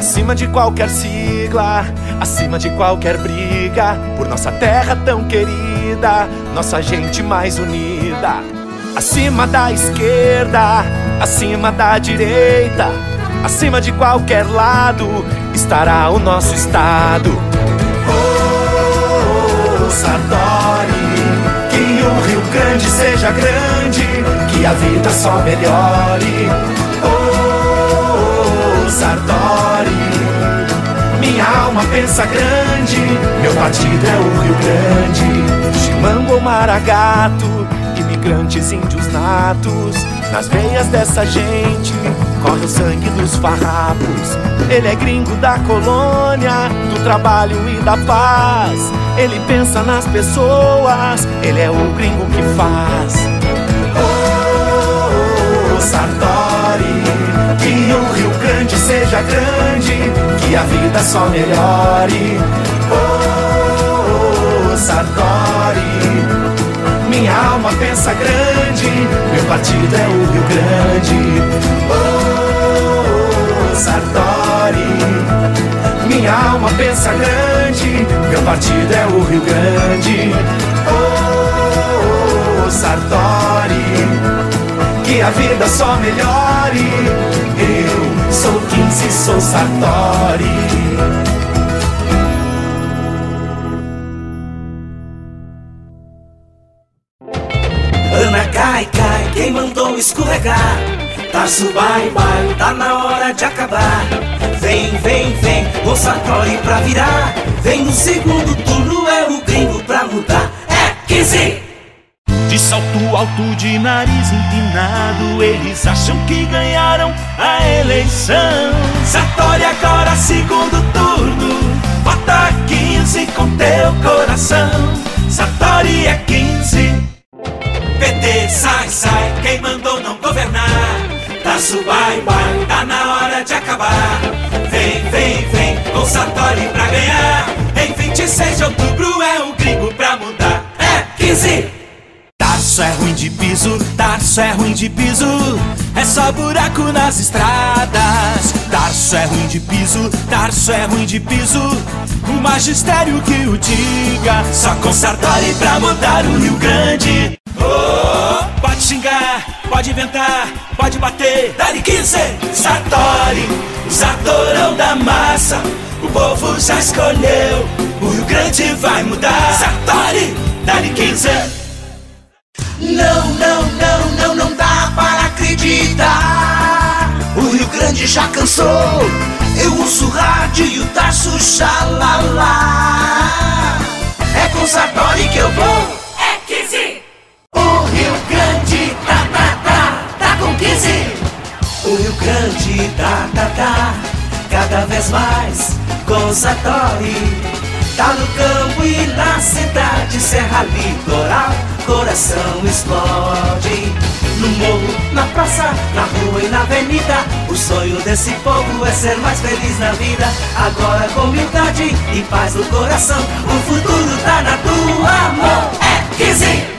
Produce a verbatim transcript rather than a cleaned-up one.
acima de qualquer sigla, acima de qualquer briga, por nossa terra tão querida, nossa gente mais unida. Acima da esquerda, acima da direita, acima de qualquer lado, estará o nosso estado. Oh, Sartori, que o Rio Grande seja grande, que a vida só melhore. Oh, Sartori, minha alma pensa grande, meu partido é o Rio Grande. Chimango ou Maragato, imigrantes índios natos, nas veias dessa gente corre o sangue dos farrapos. Ele é gringo da colônia, do trabalho e da paz. Ele pensa nas pessoas, ele é o gringo que faz. Oh, Sartori, que o Rio Grande seja grande, que a vida só melhore. Oh, Sartori, minha alma pensa grande, meu partido é o Rio Grande. Oh, Sartori, minha alma pensa grande, meu partido é o Rio Grande. Oh, Sartori, que a vida só melhore. Eu sou quinze, sou Sartori. Ana cai, cai, quem mandou escorregar? Tarso vai, vai, tá na hora de acabar. Vem, vem, vem, com Sartori pra virar. Vem no segundo turno, é o gringo pra mudar. É quinze! De salto alto, de nariz empinado, eles acham que ganharam a eleição. Sartori agora segundo turno, bota quinze com teu coração. Sartori é quinze. P T sai, sai, quem mandou não governar? Tarso vai, vai, tá na hora de acabar. Vem, vem, vem, com Sartori pra ganhar. Em vinte e seis de outubro é o gringo pra mudar. É quinze! Tarso é ruim de piso, Tarso é ruim de piso, é só buraco nas estradas. Tarso é ruim de piso, Tarso é ruim de piso, o magistério que o diga. Só com Sartori pra mudar o Rio Grande. Oh, pode xingar, pode inventar, pode bater, dá-lhe quinze! Sartori, o Sartorão da massa, o povo já escolheu, o Rio Grande vai mudar. Sartori, dá-lhe quinze! Não, não, não, não, não dá para acreditar. O Rio Grande já cansou. Eu ouço rádio e o Tarso xalala. É com Sartori que eu vou. É quinze! O Rio Grande tá, tá, tá, tá com quinze. O Rio Grande tá, tá, tá, cada vez mais com Sartori. Tá no campo e na cidade, serra, litoral, coração explode. No morro, na praça, na rua e na avenida, o sonho desse povo é ser mais feliz na vida. Agora com humildade e paz no coração, o futuro tá na tua mão. É quinze!